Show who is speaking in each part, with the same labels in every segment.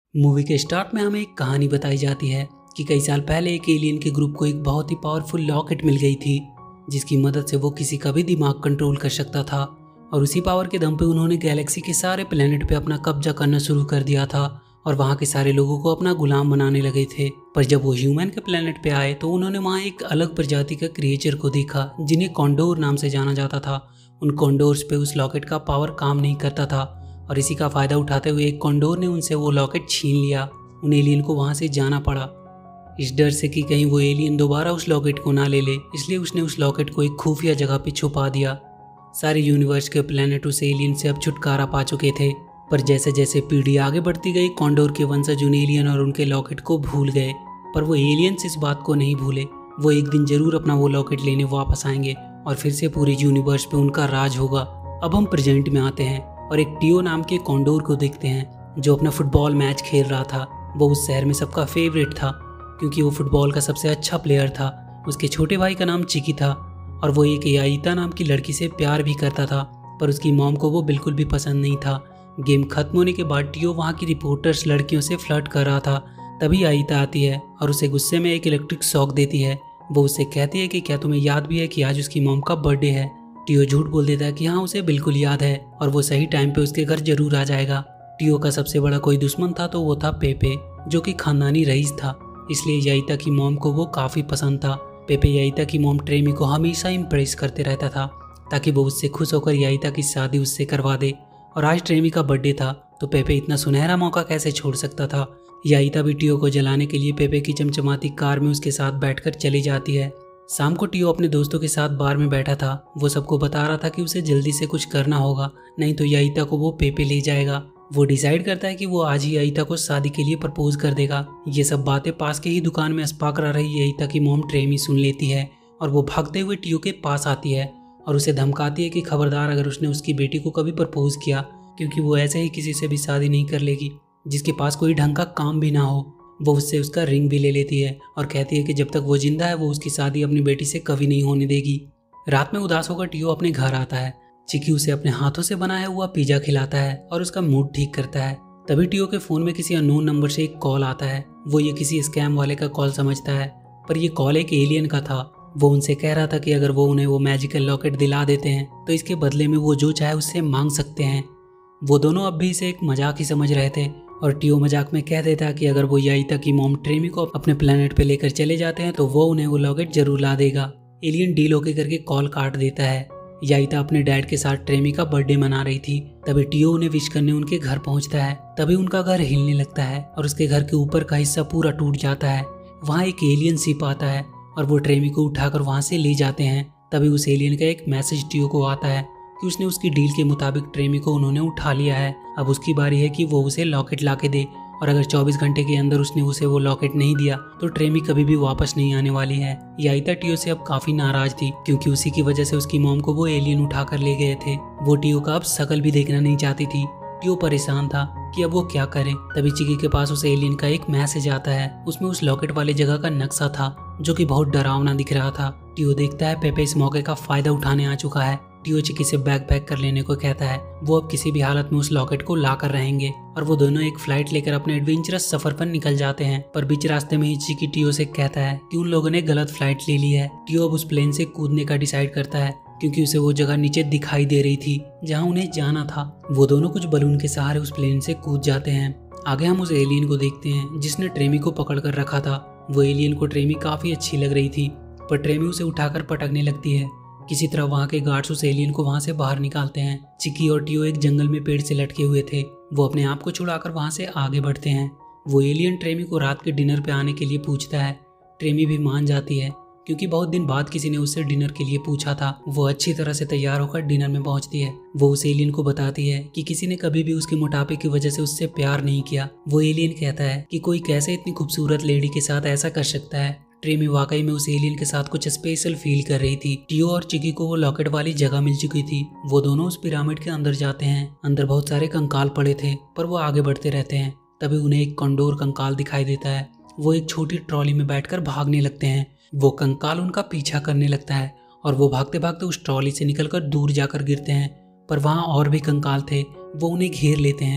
Speaker 1: Movie के start में हमें एक कहानी बताई जाती है कि कई साल पहले एक एलियन के ग्रुप को एक बहुत ही पावरफुल लॉकेट मिल गई थी, जिसकी मदद से वो किसी का भी दिमाग कंट्रोल कर सकता था। और उसी पावर के दम पे उन्होंने गैलेक्सी के सारे प्लेनेट पे अपना कब्जा करना शुरू कर दिया था और वहाँ के सारे लोगों को अपना गुलाम बनाने लगे थे। पर जब वो ह्यूमन के प्लेनेट पे आए तो उन्होंने वहाँ एक अलग प्रजाति का क्रिएचर को देखा जिन्हें कॉन्डोर नाम से जाना जाता था। उन कॉन्डोर्स पे उस लॉकेट का पावर काम नहीं करता था और इसी का फायदा उठाते हुए एक कॉन्डोर ने उनसे वो लॉकेट छीन लिया। उन एलियन को वहाँ से जाना पड़ा, इस डर से कि कहीं वो एलियन दोबारा उस लॉकेट को ना ले ले। इसलिए उसने उस लॉकेट को एक खुफिया जगह पे छुपा दिया। सारे यूनिवर्स के प्लेनेट उस एलियन से अब छुटकारा पा चुके थे, पर जैसे जैसे पीढ़ी आगे बढ़ती गई कॉन्डोर के वंशज उन एलियन और उनके लॉकेट को भूल गए। पर वो एलियंस इस बात को नहीं भूले, वो एक दिन जरूर अपना वो लॉकेट लेने वापस आएंगे और फिर से पूरे यूनिवर्स पे उनका राज होगा। अब हम प्रेजेंट में आते हैं और एक टियो नाम के कॉन्डोर को देखते हैं जो अपना फुटबॉल मैच खेल रहा था। वो उस शहर में सबका फेवरेट था क्योंकि वो फुटबॉल का सबसे अच्छा प्लेयर था। उसके छोटे भाई का नाम चिकी था और वो एक याइता नाम की लड़की से प्यार भी करता था, पर उसकी मॉम को वो बिल्कुल भी पसंद नहीं था। गेम खत्म होने के बाद टियो वहाँ की रिपोर्टर्स लड़कियों से फ्लर्ट कर रहा था। तभी याइता आती है और उसे गुस्से में एक इलेक्ट्रिक शॉक देती है। वो उससे कहती है कि क्या तुम्हें याद भी है कि आज उसकी मॉम का बर्थडे है। टियो झूठ बोल देता है कि हाँ उसे बिल्कुल याद है और वो सही टाइम पे उसके घर जरूर आ जाएगा। टियो का सबसे बड़ा कोई दुश्मन था तो वो था पेपे, जो कि खानदानी रईस था, इसलिए याइता की मॉम को वो काफ़ी पसंद था। पेपे याइता की मॉम ट्रेमी को हमेशा इम्प्रेस करते रहता था ताकि वो उससे खुश होकर याइता की शादी उससे करवा दे। और आज ट्रेमी का बर्थडे था तो पेपे इतना सुनहरा मौका कैसे छोड़ सकता था। याइता भी टियो को जलाने के लिए पेपे की चमचमाती कार में उसके साथ बैठकर चली जाती है। शाम को टियो अपने दोस्तों के साथ बार में बैठा था। वो सबको बता रहा था कि उसे जल्दी से कुछ करना होगा, नहीं तो याइता को वो पेपे ले जाएगा। वो डिसाइड करता है कि वो आज ही याइता को शादी के लिए प्रपोज कर देगा। ये सब बातें पास के ही दुकान में अस्पा करा रही याइता की मॉम ट्रेमी सुन लेती है और वो भागते हुए टियो के पास आती है और उसे धमकाती है कि खबरदार अगर उसने उसकी बेटी को कभी प्रपोज किया, क्योंकि वो ऐसे ही किसी से भी शादी नहीं कर लेगी जिसके पास कोई ढंग का काम भी ना हो। वो उससे उसका रिंग भी ले लेती है और कहती है कि जब तक वो जिंदा है वो उसकी शादी अपनी बेटी से कभी नहीं होने देगी। रात में उदास होकर टियो अपने घर आता है। चिकी उसे अपने हाथों से बनाया हुआ पिज्जा खिलाता है और उसका मूड ठीक करता है। तभी टियो के फोन में किसी अननोन नंबर से एक कॉल आता है। वो ये किसी स्कैम वाले का कॉल समझता है, पर यह कॉल एक एलियन का था। वो उनसे कह रहा था कि अगर वो उन्हें वो मैजिकल लॉकेट दिला देते हैं तो इसके बदले में वो जो चाहे उससे मांग सकते हैं। वो दोनों अब भी इसे एक मजाक ही समझ रहे थे और टियो मजाक में कह देता कि अगर वो याइता की मॉम ट्रेमी को अपने प्लेनेट पे लेकर चले जाते हैं तो वो उन्हें वो लॉकेट जरूर ला देगा। एलियन डील ओके करके कॉल काट देता है। याइता अपने डैड के साथ ट्रेमी का बर्थडे मना रही थी। तभी टियो उन्हें विश करने उनके घर पहुंचता है। तभी उनका घर हिलने लगता है और उसके घर के ऊपर का हिस्सा पूरा टूट जाता है। वहाँ एक एलियन शिप आता है और वो ट्रेमी को उठाकर वहाँ से ले जाते हैं। तभी उस एलियन का एक मैसेज टियो को आता है कि उसने उसकी डील के मुताबिक ट्रेमी को उन्होंने उठा लिया है। अब उसकी बारी है कि वो उसे लॉकेट ला के दे और अगर 24 घंटे के अंदर उसने उसे वो लॉकेट नहीं दिया तो ट्रेमी कभी भी वापस नहीं आने वाली है। याइता टियो से अब काफी नाराज थी क्योंकि उसी की वजह से उसकी मॉम को वो एलियन उठाकर ले गए थे। वो टियो का अब शकल भी देखना नहीं चाहती थी। टियो परेशान था कि अब वो क्या करे। तभी चिकी के पास उस एलियन का एक मैसेज आता है। उसमें उस लॉकेट वाली जगह का नक्शा था जो कि बहुत डरावना दिख रहा था। टियो देखता है पेपे इस मौके का फायदा उठाने आ चुका है। टियो चिकी से बैग पैक कर लेने को कहता है। वो अब किसी भी हालत में उस लॉकेट को ला कर रहेंगे और वो दोनों एक फ्लाइट लेकर अपने एडवेंचरस सफर पर निकल जाते हैं। पर बीच रास्ते में ही चिकी टियो से कहता है कि उन लोगों ने गलत फ्लाइट ले ली है। टियो अब उस प्लेन से कूदने का डिसाइड करता है क्योंकि उसे वो जगह नीचे दिखाई दे रही थी जहाँ उन्हें जाना था। वो दोनों कुछ बलून के सहारे उस प्लेन से कूद जाते हैं। आगे हम उस एलियन को देखते हैं जिसने ट्रेमी को पकड़ कर रखा था। वो एलियन को ट्रेमी काफी अच्छी लग रही थी, पर ट्रेमी उसे उठाकर पटकने लगती है। किसी तरह वहाँ के गार्ड्स उस एलियन को वहाँ से बाहर निकालते हैं। चिकी और टियो एक जंगल में पेड़ से लटके हुए थे। वो अपने आप को छुड़ाकर वहाँ से आगे बढ़ते हैं। वो एलियन ट्रेमी को रात के डिनर पे आने के लिए पूछता है। ट्रेमी भी मान जाती है क्योंकि बहुत दिन बाद किसी ने उससे डिनर के लिए पूछा था। वो अच्छी तरह से तैयार होकर डिनर में पहुंचती है। वो उस एलियन को बताती है कि किसी ने कभी भी उसके मोटापे की वजह से उससे प्यार नहीं किया। वो एलियन कहता है कि कोई कैसे इतनी खूबसूरत लेडी के साथ ऐसा कर सकता है। ट्रेमी वाकई में उस एलियन के साथ कुछ स्पेशल फील कर रही थी। टियो और चिकी को वो लॉकेट वाली जगह मिल चुकी थी। वो दोनों उस पिरामिड के अंदर जाते हैं। अंदर बहुत सारे कंकाल पड़े थे पर वो आगे बढ़ते रहते हैं। तभी उन्हें एक कॉन्डोर कंकाल दिखाई देता है। वो एक छोटी ट्रॉली में बैठकर भागने लगते हैं। वो कंकाल उनका पीछा करने लगता है और वो भागते भागते उस ट्रॉली से निकलकर दूर जाकर गिरते हैं। पर वहाँ और भी कंकाल थे, वो उन्हें घेर लेते हैं।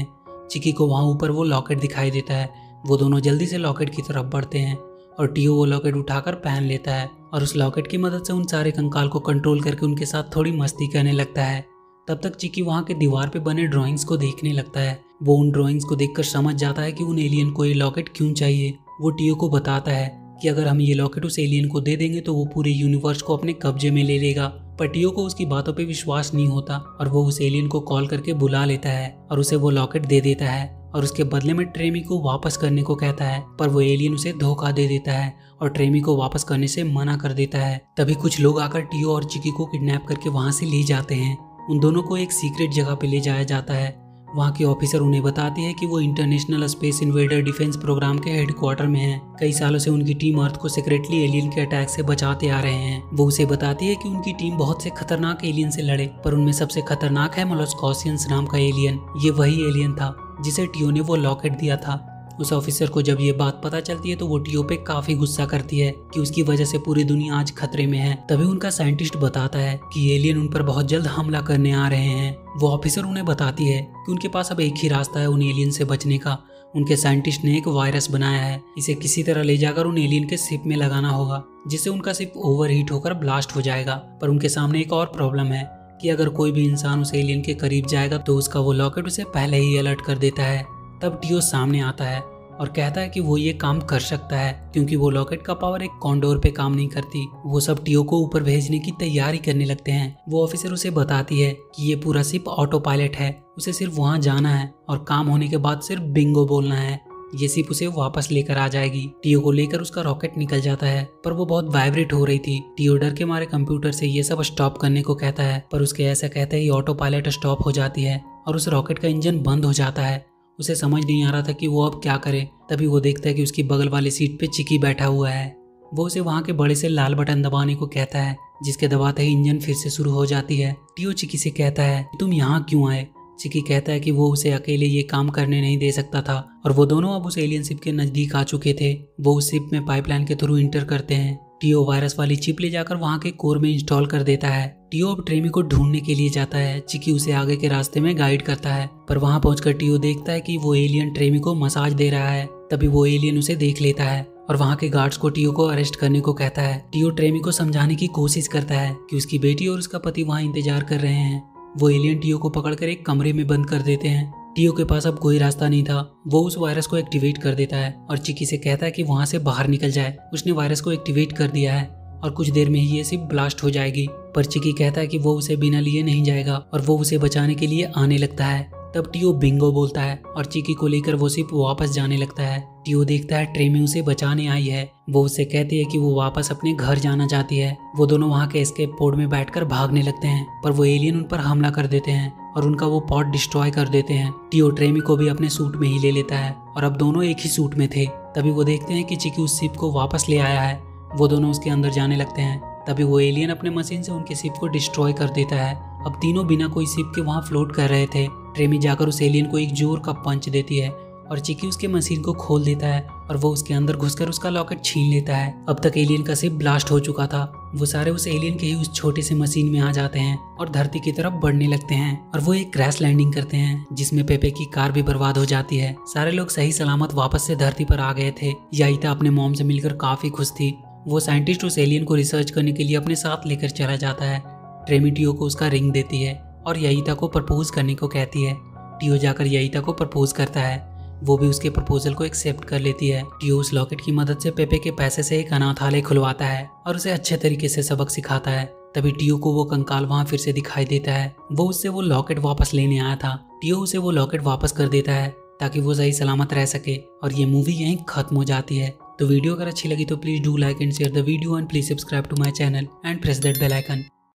Speaker 1: चिकी को वहाँ ऊपर वो लॉकेट दिखाई देता है। वो दोनों जल्दी से लॉकेट की तरफ बढ़ते हैं और टियो वो लॉकेट उठाकर पहन लेता है और उस लॉकेट की मदद से उन सारे कंकाल को कंट्रोल करके उनके साथ थोड़ी मस्ती करने लगता है। तब तक चिकी वहाँ के दीवार पे बने ड्राइंग्स को देखने लगता है। वो उन ड्राइंग्स को देखकर समझ जाता है कि उन एलियन को ये लॉकेट क्यों चाहिए। वो टियो को बताता है कि अगर हम ये लॉकेट उस एलियन को दे देंगे तो वो पूरे यूनिवर्स को अपने कब्जे में ले लेगा। पर टियो को उसकी बातों पे विश्वास नहीं होता और वो उस एलियन को कॉल करके बुला लेता है और उसे वो लॉकेट दे देता है और उसके बदले में ट्रेमी को वापस करने को कहता है। पर वो एलियन उसे धोखा दे देता है और ट्रेमी को वापस करने से मना कर देता है। तभी कुछ लोग आकर टियो और चिकी को किडनैप करके वहाँ से ले जाते हैं। उन दोनों को एक सीक्रेट जगह पे ले जाया जाता है। वहाँ के ऑफिसर उन्हें बताती है कि वो international space invader defence programme के हेडक्वार्टर में है। कई सालों से उनकी टीम अर्थ को सीक्रेटली एलियन के अटैक से बचाते आ रहे हैं। वो उसे बताती है कि उनकी टीम बहुत से खतरनाक एलियन से लड़े, पर उनमें सबसे खतरनाक है मोलस्कॉसियंस नाम का एलियन। ये वही एलियन था जिसे टियो ने वो लॉकेट दिया था। उस ऑफिसर को जब ये बात पता चलती है तो वो टियो पे काफी गुस्सा करती है कि उसकी वजह से पूरी दुनिया आज खतरे में है। तभी उनका साइंटिस्ट बताता है कि एलियन उन पर बहुत जल्द हमला करने आ रहे हैं। वो ऑफिसर उन्हें बताती है कि उनके पास अब एक ही रास्ता है उन एलियन से बचने का। उनके साइंटिस्ट ने एक वायरस बनाया है, इसे किसी तरह ले जाकर उन एलियन के शिप में लगाना होगा जिससे उनका शिप ओवरहीट होकर ब्लास्ट हो जाएगा। पर उनके सामने एक और प्रॉब्लम है कि अगर कोई भी इंसान उस एलियन के करीब जाएगा तो उसका वो लॉकेट उसे पहले ही अलर्ट कर देता है। तब टियो सामने आता है और कहता है कि वो ये काम कर सकता है क्योंकि वो लॉकेट का पावर एक कॉन्डोर पे काम नहीं करती। वो सब टियो को ऊपर भेजने की तैयारी करने लगते हैं। वो ऑफिसर उसे बताती है कि ये पूरा शिप ऑटो पायलट है, उसे सिर्फ वहाँ जाना है और काम होने के बाद सिर्फ बिंगो बोलना है, ये शिप उसे वापस लेकर आ जाएगी। टियो को लेकर उसका रॉकेट निकल जाता है पर वो बहुत वाइब्रेट हो रही थी। टियो डर के मारे कंप्यूटर से ये सब स्टॉप करने को कहता है, पर उसके ऐसा कहते ही ऑटो पायलट स्टॉप हो जाती है और उस रॉकेट का इंजन बंद हो जाता है। उसे समझ नहीं आ रहा था कि वो अब क्या करे। तभी वो देखता है कि उसकी बगल वाली सीट पे चिकी बैठा हुआ है। वो उसे वहाँ के बड़े से लाल बटन दबाने को कहता है जिसके दबाते ही इंजन फिर से शुरू हो जाती है। टियो चिकी से कहता है तुम यहाँ क्यों आए। चिकी कहता है कि वो उसे अकेले ये काम करने नहीं दे सकता था और वो दोनों अब उस एलियन शिप के नजदीक आ चुके थे। वो उस शिप में पाइपलाइन के थ्रू इंटर करते हैं। टियो वायरस वाली चिप ले जाकर वहाँ के कोर में इंस्टॉल कर देता है। टियो अब ट्रेमी को ढूंढने के लिए जाता है। चिकी उसे आगे के रास्ते में गाइड करता है, पर वहाँ पहुंचकर टियो देखता है कि वो एलियन ट्रेमी को मसाज दे रहा है। तभी वो एलियन उसे देख लेता है और वहाँ के गार्ड्स को टियो को अरेस्ट करने को कहता है। टियो ट्रेमी को समझाने की कोशिश करता है कि उसकी बेटी और उसका पति वहाँ इंतजार कर रहे हैं। वो एलियन टियो को पकड़कर एक कमरे में बंद कर देते हैं। टियो के पास अब कोई रास्ता नहीं था। वो उस वायरस को एक्टिवेट कर देता है और चिकी से कहता है कि वहाँ से बाहर निकल जाए। उसने वायरस को एक्टिवेट कर दिया है और कुछ देर में ही ये शिप ब्लास्ट हो जाएगी। पर चिकी कहता है कि वो उसे बिना लिए नहीं जाएगा और वो उसे बचाने के लिए आने लगता है। तब टियो बिंगो बोलता है और चिकी को लेकर वो शिप वापस जाने लगता है। टियो देखता है ट्रेमी उसे बचाने आई है। वो उससे कहती है कि वो वापस अपने घर जाना चाहती है। वो दोनों वहाँ के एस्केप पोड में बैठकर भागने लगते हैं, पर वो एलियन उन पर हमला कर देते हैं और उनका वो पॉड डिस्ट्रॉय कर देते हैं। टियो ट्रेमी को भी अपने सूट में ही ले लेता है और अब दोनों एक ही सूट में थे। तभी वो देखते हैं कि चिकी उस शिप को वापस ले आया है। वो दोनों उसके अंदर जाने लगते हैं। तभी वो एलियन अपने मशीन से उनके शिप को डिस्ट्रॉय कर देता है। अब तीनों बिना कोई शिप के वहाँ फ्लोट कर रहे थे। ट्रेमी जाकर उस एलियन को एक जोर का पंच देती है और चिकी उसके मशीन को खोल देता है और वो उसके अंदर घुसकर उसका लॉकेट छीन लेता है। अब तक एलियन का शिप ब्लास्ट हो चुका था। वो सारे उस एलियन के ही उस छोटे से मशीन में आ जाते हैं और धरती की तरफ बढ़ने लगते हैं और वो एक क्रैश लैंडिंग करते हैं जिसमें पेपे की कार भी बर्बाद हो जाती है। सारे लोग सही सलामत वापस से धरती पर आ गए थे। याइता अपने मॉम से मिलकर काफी खुश थी। वो साइंटिस्ट उस एलियन को रिसर्च करने के लिए अपने साथ लेकर चला जाता है। ट्रेमी टियो को उसका रिंग देती है और याइता को प्रपोज करने को कहती है। टियो जाकर याइता को प्रपोज करता है। वो भी उसके प्रपोजल को एक्सेप्ट कर लेती है। टियो उस लॉकेट की मदद से पेपे के पैसे से एक अनाथालय खुलवाता है और उसे अच्छे तरीके से सबक सिखाता है। तभी टियो को वो कंकाल वहाँ फिर से दिखाई देता है। वो उससे वो लॉकेट वापस लेने आया था। टियो उसे वो लॉकेट वापस कर देता है ताकि वो सही सलामत रह सके और ये मूवी यहीं खत्म हो जाती है। तो वीडियो अगर अच्छी लगी तो please do like and share the video and please subscribe to my channel and press that bell icon.